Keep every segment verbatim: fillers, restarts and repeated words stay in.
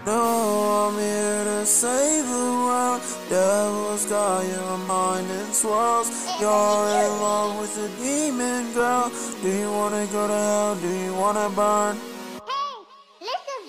No, I'm here to save the world. Devil's got your mind in swirls. You're in love with a demon girl. Do you wanna go to hell? Do you wanna burn? Hey, listen.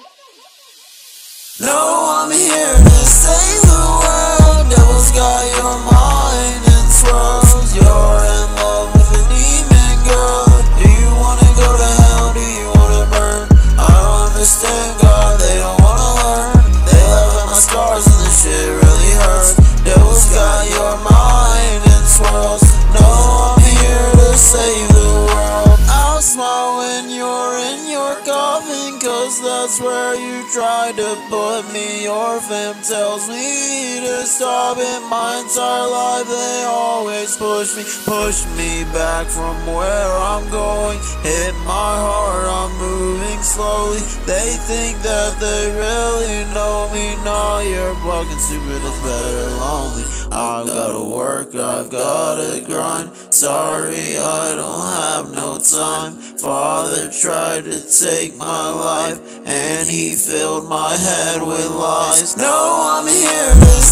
No, I'm here to save the world. Devil's got your mind in swirls. You're in love with a demon girl. Do you wanna go to hell? Do you wanna burn? I don't understand God, they don't wanna learn. They laugh at my scars and this shit really hurts. Devil's got your mind in swirls. No, I'm here to save the world. I'll smile when you're in your coffin, cause that's where you tried to put me. Your fam tells me to stop it. My entire life they always push me, push me back from where I'm going. Hit my heart, I'm moving slowly. They think that they really know me. Nah, you're fucking stupid, it's better lonely. I've gotta work, I've gotta grind. Sorry, I don't have no time. Father tried to take my life, and he filled my head with lies. No, I'm here to